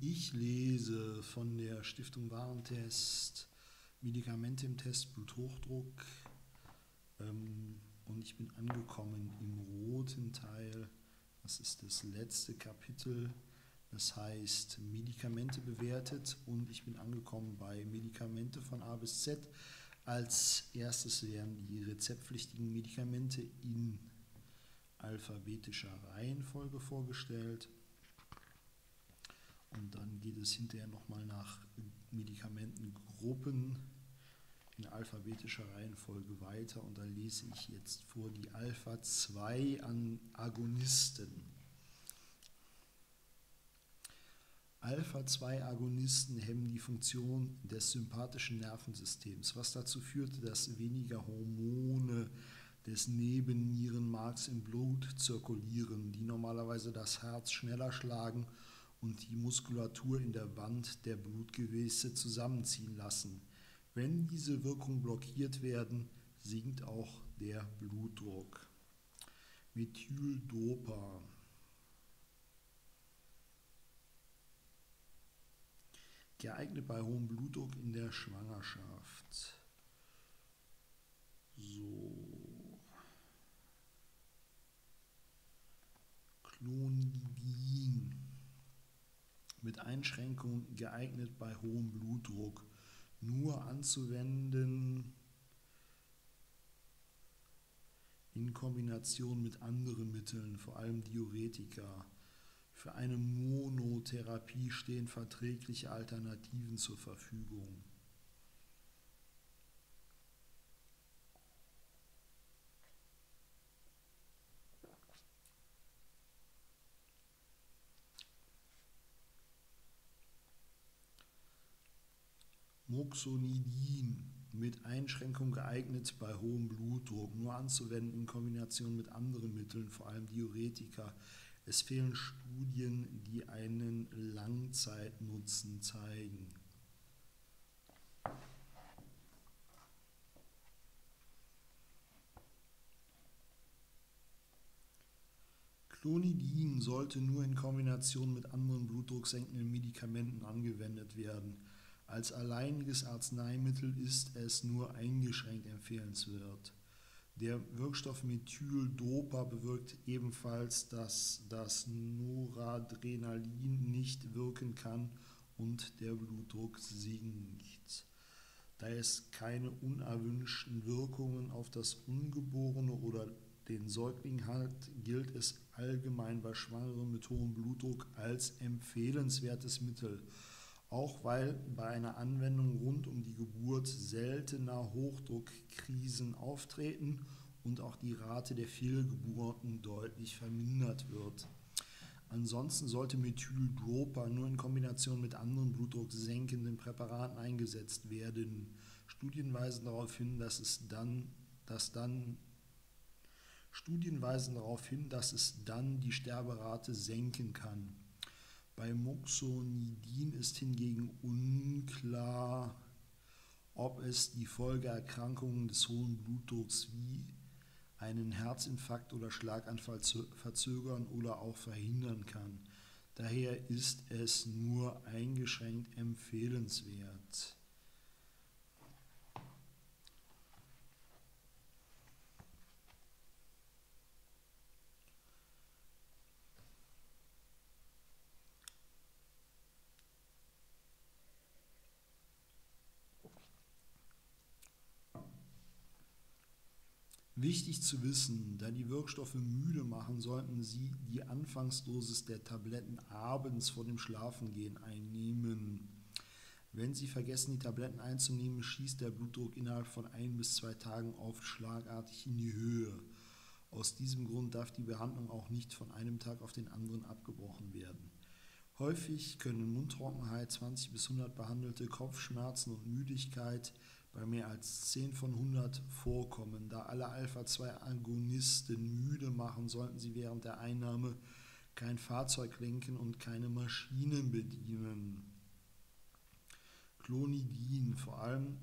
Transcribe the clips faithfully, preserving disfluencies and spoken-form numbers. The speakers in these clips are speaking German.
Ich lese von der Stiftung Warentest Medikamente im Test Bluthochdruck ähm, und ich bin angekommen im roten Teil. Das ist das letzte Kapitel. Das heißt Medikamente bewertet und ich bin angekommen bei Medikamente von A bis Z. Als erstes werden die rezeptpflichtigen Medikamente in alphabetischer Reihenfolge vorgestellt. Und dann geht es hinterher nochmal nach Medikamentengruppen in alphabetischer Reihenfolge weiter. Und da lese ich jetzt vor die Alpha zwei Agonisten. Alpha zwei Agonisten hemmen die Funktion des sympathischen Nervensystems, was dazu führt, dass weniger Hormone des Nebennierenmarks im Blut zirkulieren, die normalerweise das Herz schneller schlagen und die Muskulatur in der Wand der Blutgefäße zusammenziehen lassen. Wenn diese Wirkungen blockiert werden, sinkt auch der Blutdruck. Methyldopa. Geeignet bei hohem Blutdruck in der Schwangerschaft. So. Clonidin. Mit Einschränkungen geeignet bei hohem Blutdruck. Nur anzuwenden in Kombination mit anderen Mitteln, vor allem Diuretika. Für eine Monotherapie stehen verträgliche Alternativen zur Verfügung. Moxonidin, mit Einschränkung geeignet bei hohem Blutdruck, nur anzuwenden in Kombination mit anderen Mitteln, vor allem Diuretika. Es fehlen Studien, die einen Langzeitnutzen zeigen. Clonidin sollte nur in Kombination mit anderen blutdrucksenkenden Medikamenten angewendet werden. Als alleiniges Arzneimittel ist es nur eingeschränkt empfehlenswert. Der Wirkstoff Methyldopa bewirkt ebenfalls, dass das Noradrenalin nicht wirken kann und der Blutdruck sinkt. Da es keine unerwünschten Wirkungen auf das Ungeborene oder den Säugling hat, gilt es allgemein bei Schwangeren mit hohem Blutdruck als empfehlenswertes Mittel. Auch weil bei einer Anwendung rund um die Geburt seltener Hochdruckkrisen auftreten und auch die Rate der Fehlgeburten deutlich vermindert wird. Ansonsten sollte Methyldopa nur in Kombination mit anderen blutdrucksenkenden Präparaten eingesetzt werden. Studien weisen darauf hin, dass es dann, dass dann Studien weisen darauf hin, dass es dann die Sterberate senken kann. Bei Moxonidin ist hingegen unklar, ob es die Folgeerkrankungen des hohen Blutdrucks wie einen Herzinfarkt oder Schlaganfall verzögern oder auch verhindern kann. Daher ist es nur eingeschränkt empfehlenswert. Wichtig zu wissen, da die Wirkstoffe müde machen, sollten Sie die Anfangsdosis der Tabletten abends vor dem Schlafengehen einnehmen. Wenn Sie vergessen, die Tabletten einzunehmen, schießt der Blutdruck innerhalb von ein bis zwei Tagen oft schlagartig in die Höhe. Aus diesem Grund darf die Behandlung auch nicht von einem Tag auf den anderen abgebrochen werden. Häufig können Mundtrockenheit, zwanzig bis hundert behandelte Kopfschmerzen und Müdigkeit bei mehr als zehn von hundert vorkommen. Da alle Alpha zwei Agonisten müde machen, sollten Sie während der Einnahme kein Fahrzeug lenken und keine Maschinen bedienen. Clonidin, vor allem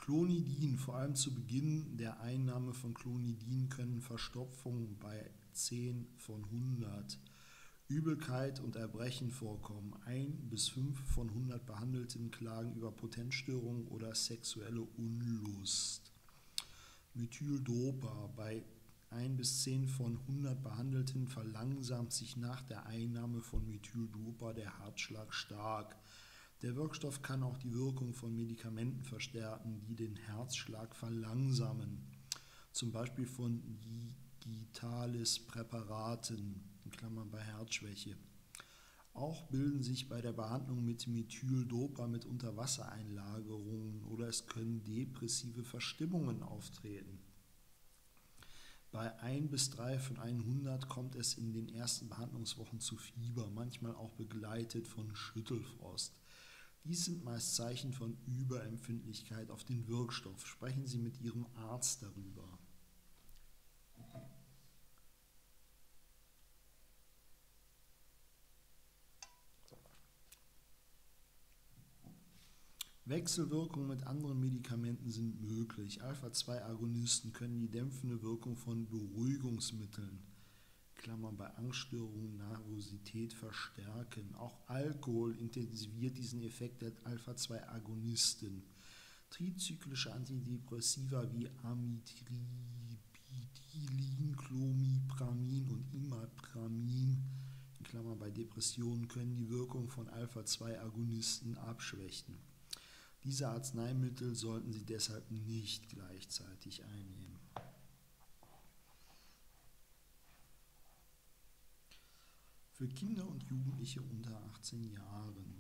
Clonidin, vor allem zu Beginn der Einnahme von Clonidin können Verstopfungen bei zehn von hundert, Übelkeit und Erbrechen vorkommen. ein bis fünf von hundert Behandelten klagen über Potenzstörungen oder sexuelle Unlust. Methyldopa, bei ein bis zehn von hundert Behandelten verlangsamt sich nach der Einnahme von Methyldopa der Herzschlag stark. Der Wirkstoff kann auch die Wirkung von Medikamenten verstärken, die den Herzschlag verlangsamen, zum Beispiel von Digitalis-Präparaten, in Klammern bei Herzschwäche. Auch bilden sich bei der Behandlung mit Methyldopa mit Unterwassereinlagerungen oder es können depressive Verstimmungen auftreten. Bei ein bis drei von hundert kommt es in den ersten Behandlungswochen zu Fieber, manchmal auch begleitet von Schüttelfrost. Dies sind meist Zeichen von Überempfindlichkeit auf den Wirkstoff. Sprechen Sie mit Ihrem Arzt darüber. Wechselwirkungen mit anderen Medikamenten sind möglich. Alpha zwei Agonisten können die dämpfende Wirkung von Beruhigungsmitteln, Klammern bei Angststörungen, Nervosität, verstärken. Auch Alkohol intensiviert diesen Effekt der Alpha zwei Agonisten. Trizyklische Antidepressiva wie Amitriptylin, Clomipramin und Imapramin, in Klammern bei Depressionen, können die Wirkung von Alpha zwei Agonisten abschwächen. Diese Arzneimittel sollten Sie deshalb nicht gleichzeitig einnehmen. Für Kinder und Jugendliche unter achtzehn Jahren.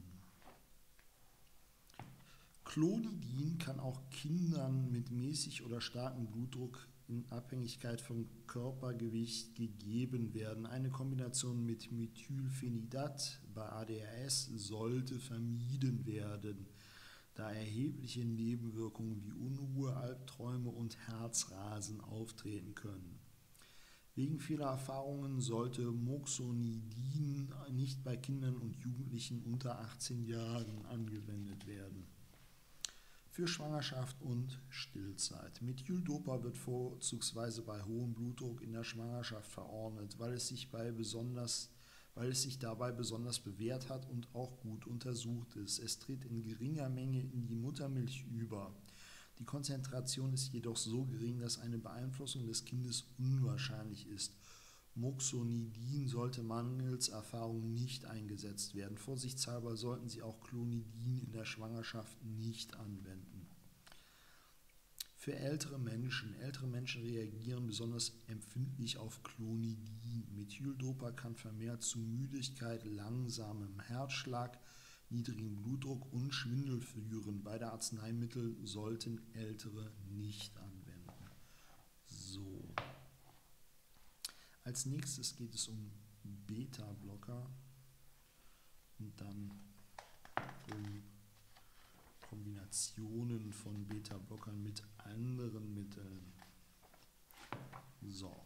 Clonidin kann auch Kindern mit mäßig oder starkem Blutdruck in Abhängigkeit vom Körpergewicht gegeben werden. Eine Kombination mit Methylphenidat bei A D H S sollte vermieden werden, da erhebliche Nebenwirkungen wie Unruhe, Albträume und Herzrasen auftreten können. Wegen vieler Erfahrungen sollte Moxonidin nicht bei Kindern und Jugendlichen unter achtzehn Jahren angewendet werden. Für Schwangerschaft und Stillzeit. Methyldopa wird vorzugsweise bei hohem Blutdruck in der Schwangerschaft verordnet, weil es sich bei besonders weil es sich dabei besonders bewährt hat und auch gut untersucht ist. Es tritt in geringer Menge in die Muttermilch über. Die Konzentration ist jedoch so gering, dass eine Beeinflussung des Kindes unwahrscheinlich ist. Moxonidin sollte mangels Erfahrung nicht eingesetzt werden. Vorsichtshalber sollten Sie auch Clonidin in der Schwangerschaft nicht anwenden. Für ältere Menschen. Ältere Menschen reagieren besonders empfindlich auf Clonidin. Methyldopa kann vermehrt zu Müdigkeit, langsamem Herzschlag, niedrigem Blutdruck und Schwindel führen. Beide Arzneimittel sollten Ältere nicht anwenden. So. Als nächstes geht es um Beta-Blocker und dann um Kombinationen von Beta-Blockern mit anderen Mitteln. So.